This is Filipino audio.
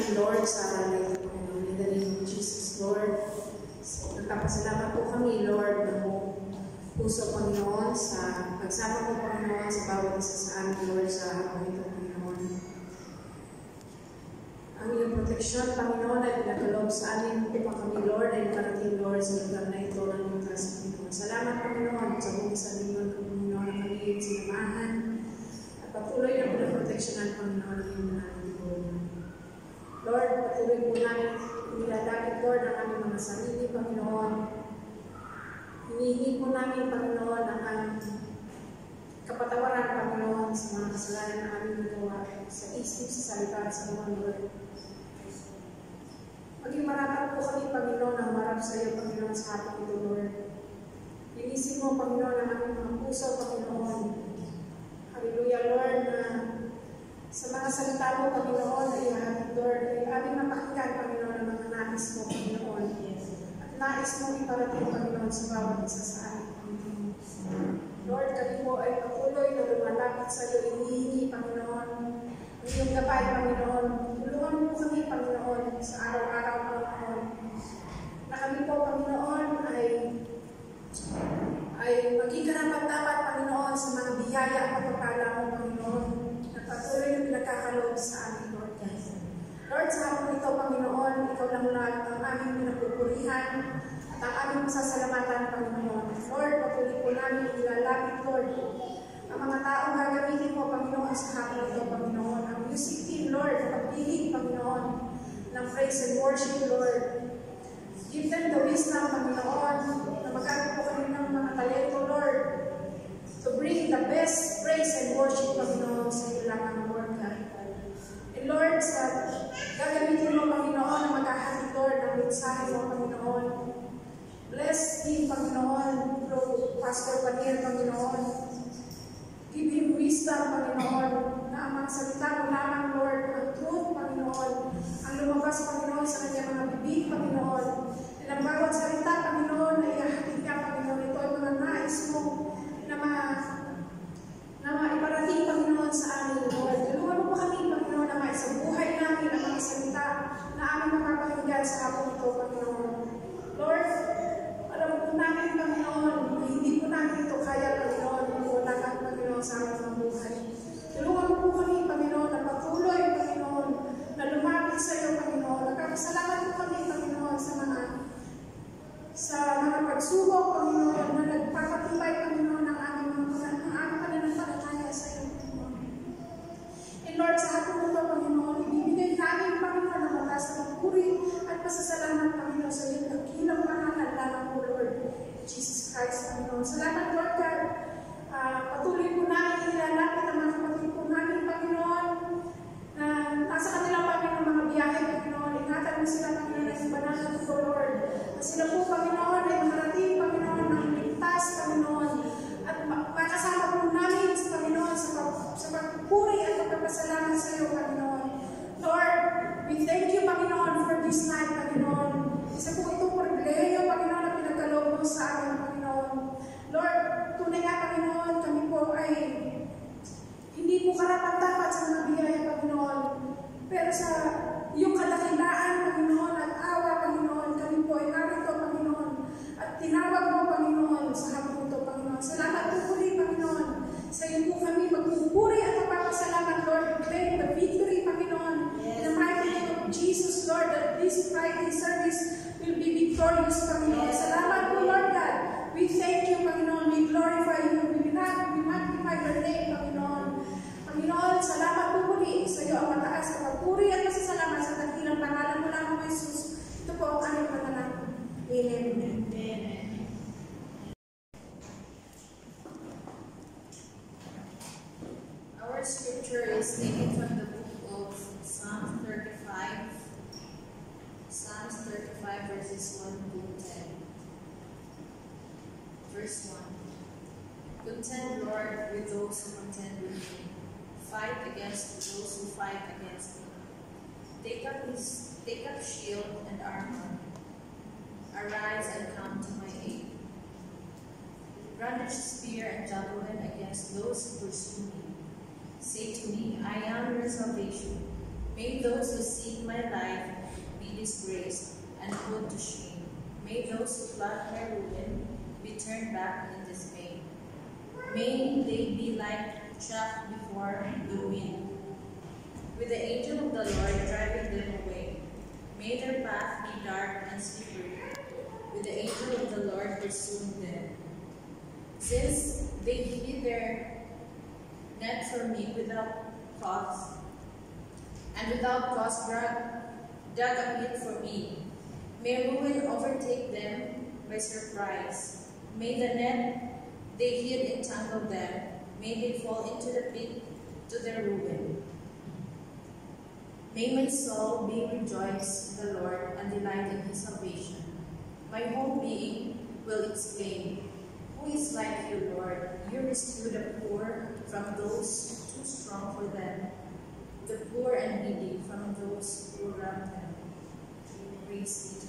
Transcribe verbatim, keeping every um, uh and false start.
namin, Lord, sa aral na ito, Panginoon. In the name of Jesus, Lord. So, nagpapasalamat po kami, Lord, na po puso, Panginoon, sa pagsama po, Panginoon, sa bawat isa sa amin, Lord, sa araw ito, Panginoon. Ang iyong proteksyon, Panginoon, ay pinagkaloob sa amin upang kami, Lord, ay makarating, Lord, sa lugar na ito ng lutas, Panginoon. Salamat, Panginoon, sa buong sa ninyo, Panginoon, na kami yung sinamahan at patuloy na pinaproteksyonan, Panginoon, ang iyong namin, Lord. Lord, patuloy po namin nilalapit, Lord, ang aming mga sarili, Panginoon. Hinihingi po namin, Panginoon, ang aming kapatawaran, Panginoon, sa mga kasalanan na aming nagawa sa isip, sa salita, sa mga Lord. Maging marapat po kami, Panginoon, ang marap sa iyo, Panginoon, sa hapon ito, Lord. Linisin mo, Panginoon, ang aming mga puso, Panginoon. Hallelujah, Lord, na sa mga salita mo, Panginoon, ay ating, Lord, ay aming mapakinggan, Panginoon, ang mga nais mo, Panginoon. At nais mo iparating, Panginoon, sa bawat isa sa amin, Panginoon. Lord, kami po ay patuloy na lumalapit sa iyo, inihingi, Panginoon, ang iyong gabay, Panginoon. Tulungan mo kami, Panginoon, sa araw-araw, Panginoon. Na kami po, Panginoon, ay ay maging karapat-dapat, Panginoon, sa mga biyaya at pagpapala mo, Panginoon, na patuloy na pinagkakaloob sa amin, Lord. Lord, sa hapon ito, Panginoon, ikaw lang lahat ang aming pinagpupurihan at ang aming masasalamatan, Panginoon. Lord, patuloy po namin ilalapit, Lord, ang mga taong gagamitin mo, Panginoon, sa hapon ito, Panginoon. Ang music team, Lord, ang pagpiling, Panginoon, ng praise and worship, Lord. Give them the wisdom, Panginoon, na magkakaroon po kami ng mga talento, Lord, to bring the best praise and worship, Panginoon, sa iyo lang ang Lord God. And Lord, sa gagamitin mo, Panginoon, na maghahatid, Lord, ng mensahe mo, Panginoon. Bless him, Panginoon, through Pastor Paniel, Panginoon. Give him wisdom, Panginoon, na ang mga salita mo lamang, Lord, ang truth, Panginoon, ang lumabas, Panginoon, sa kanyang mga bibig, Panginoon. And ang bawat salita, Panginoon, na ihahatid ka, Panginoon, ito ay mga nais mo na ma na maiparating, Panginoon, sa amin, Lord. Tulungan mo po kami, Panginoon, na maisabuhay namin ang mga salita na aming mapapakinggan sa hapon ito, Panginoon. Lord, alam po namin, Panginoon, na hindi po namin ito kaya, Panginoon, kung wala kang, Panginoon, sa aming mga buhay. Tulungan mo po kami, Panginoon, na patuloy, Panginoon, na lumapit sa iyo, Panginoon. Nagkakasalamat po kami, Panginoon, sa mga sa mga pagsubok, Panginoon, na nagpapatibay, Panginoon, ng aming mga ng aming pananampalataya sa iyo, Panginoon. And Lord, sa hapon ito, Panginoon, ibibigay namin, Panginoon, ang mataas na pagpuri at pasasalamat, Panginoon, sa iyo. Dakilang pangalan lamang po, Lord Jesus Christ, Panginoon. Salamat, Lord God. Uh, patuloy po namin ilalapit ang mga kapatid po namin, Panginoon, na nasa kanilang Panginoon mga biyahe, Panginoon. Ingatan mo sila, Panginoon, ng banal na ito, Lord. Na sila po, Panginoon, ay makarating, Panginoon, ng ligtas, Panginoon. At makasama po namin sa Panginoon sa, sa pagpupuri at pagpapasalamat sa iyo, Panginoon. Lord, we thank you, Panginoon, for this night, Panginoon. Isa po itong pribilehiyo, Panginoon, na pinagkaloob mo sa amin, Panginoon. Lord, tunay nga, Panginoon, kami po ay hindi po karapat-dapat sa mga biyaya, Panginoon. Pero sa iyong kadakilaan, Panginoon, at awa, Panginoon, kami po ay narito, Panginoon. At tinawag mo, Panginoon, sa hapon ito, Panginoon. Salamat po muli, Panginoon. Sa iyo po kami magpupuri at magpapasalamat, Lord. Claim the victory, Panginoon. In the mighty name of Jesus, Lord, that this Friday service will be victorious, Panginoon. Salamat po, Lord God. We thank you, Panginoon. We glorify you. We magnify your name, Panginoon. Panginoon, salamat po muli sa iyo ang mataas na pagpuri at pasasalamat sa dakilang pangalan mo lang, Jesus. Ito po ang aming panalangin. Amen. Amen. Our scripture is taken from the book of Psalms thirty-five. Psalms thirty-five verses one to ten. Verse one. Contend, Lord, with those who contend with me. Fight against those who fight against me. Take up his, take up shield and armor. Arise and come to my aid. Brandish spear and javelin against those who pursue me. Say to me, I am your salvation. May those who seek my life be disgraced and put to shame. May those who plot my ruin be turned back in dismay. May they be like chaff before the wind, with the angel of the Lord driving them away. May their path be dark and slippery, with the angel of the Lord pursuing them. Since they hid their net from me without cause, and without cause dug, dug a pit for me, may ruin overtake them by surprise. May the net they hid entangle them. May they fall into the pit to their ruin. May my soul be rejoiced in the Lord and delight in his salvation. My whole being will exclaim, "Who is like you, Lord? You rescue the poor from those too strong for them, the poor and needy from those who rob them." Praise be to